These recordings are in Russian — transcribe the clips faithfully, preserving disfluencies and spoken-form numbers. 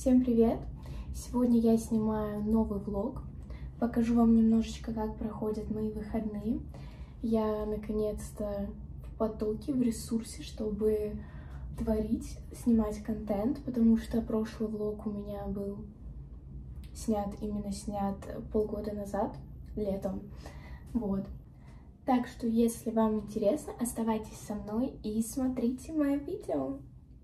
Всем привет! Сегодня я снимаю новый влог. Покажу вам немножечко, как проходят мои выходные. Я наконец-то в потоке, в ресурсе, чтобы творить, снимать контент, потому что прошлый влог у меня был снят, именно снят полгода назад, летом. Вот. Так что, если вам интересно, оставайтесь со мной и смотрите мое видео.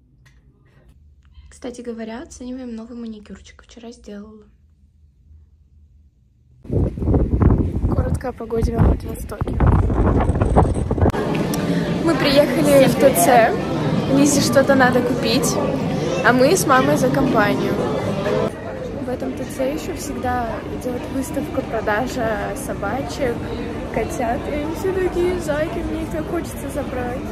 Кстати говоря, оцениваем новый маникюрчик. Вчера сделала. Коротко о погоде во Владивостоке. Мы приехали в ТЦ. Лизе что-то надо купить, а мы с мамой за компанию. В этом ТЦ еще всегда идет выставка, продажа собачек, котят. И они все такие зайки, мне их так хочется забрать.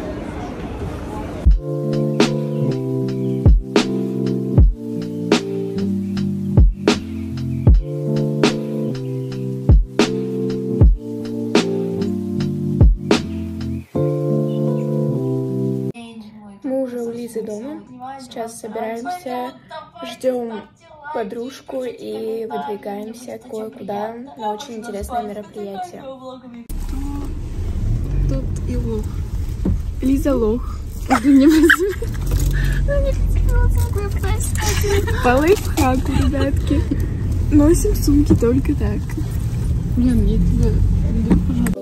Мы уже у Лизы дома. Сейчас собираемся, ждем подружку и выдвигаемся кое-куда на очень интересное мероприятие. Тут и лох. Лиза лох. Это не возьми. Она не хотела сумку взять. По лайфхаку, ребятки. Носим сумки только так. Блин, я тебя люблю, пожалуйста.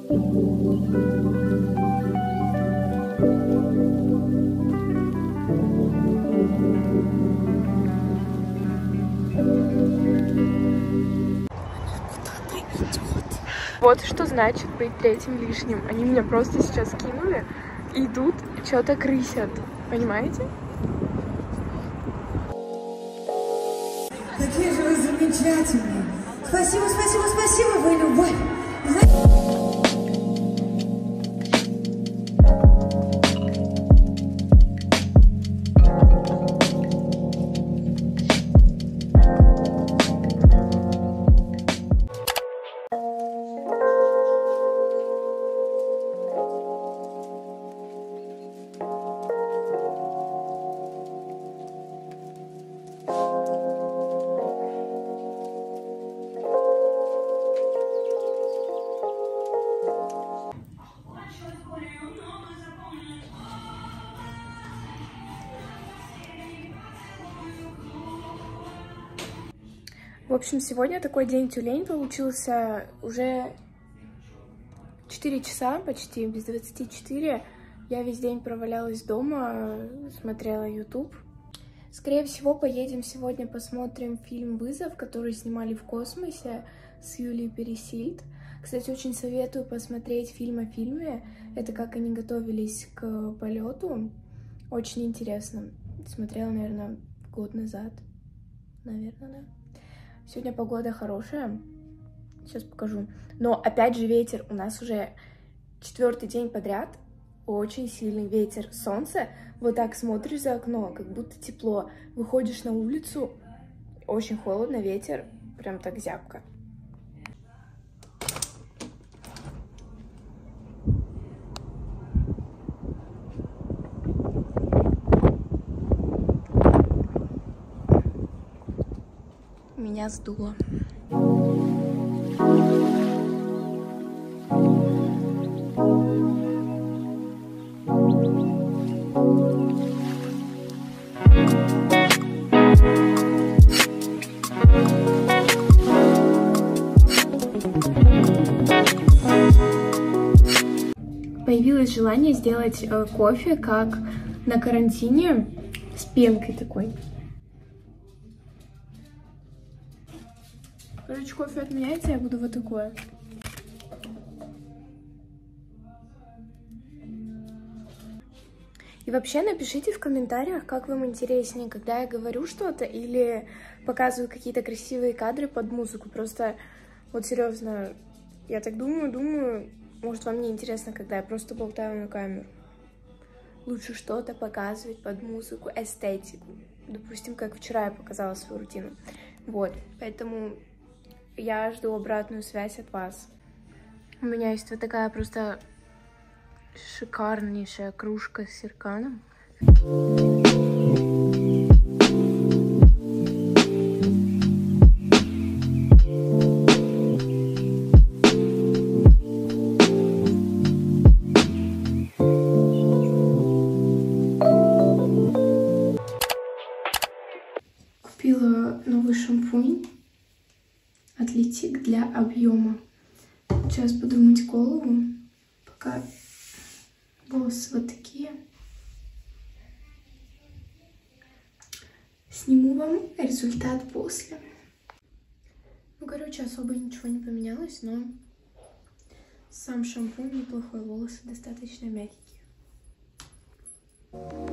Вот что значит быть третьим лишним. Они меня просто сейчас кинули, идут, что-то крысят. Понимаете? Какие же вы замечательные! Спасибо, спасибо, спасибо, вы любовь! В общем, сегодня такой день тюлень получился. Уже четыре часа, почти без двадцати четыре. Я весь день провалялась дома, смотрела YouTube. Скорее всего, поедем сегодня, посмотрим фильм «Вызов», который снимали в космосе с Юлией Пересильд. Кстати, очень советую посмотреть фильм о фильме. Это как они готовились к полету. Очень интересно. Смотрела, наверное, год назад. Наверное, да. Сегодня погода хорошая. Сейчас покажу. Но опять же ветер. У нас уже четвертый день подряд. Очень сильный ветер. Солнце. Вот так смотришь за окно, как будто тепло. Выходишь на улицу. Очень холодно, ветер. Прям так зябко. Меня сдуло. Появилось желание сделать э, кофе, как на карантине, с пенкой такой. Короче, кофе отменяется, я буду вот такое. И вообще напишите в комментариях, как вам интереснее, когда я говорю что-то или показываю какие-то красивые кадры под музыку. Просто, вот серьезно, я так думаю, думаю, может вам не интересно, когда я просто болтаю на камеру. Лучше что-то показывать под музыку, эстетику. Допустим, как вчера я показала свою рутину. Вот, поэтому я жду обратную связь от вас. У меня есть вот такая просто шикарнейшая кружка с сирканом. шампунь Атлетик для объема. Сейчас буду мыть голову, пока волосы вот такие. Сниму вам результат после. Ну, короче, особо ничего не поменялось, но сам шампунь неплохой, волосы достаточно мягкие.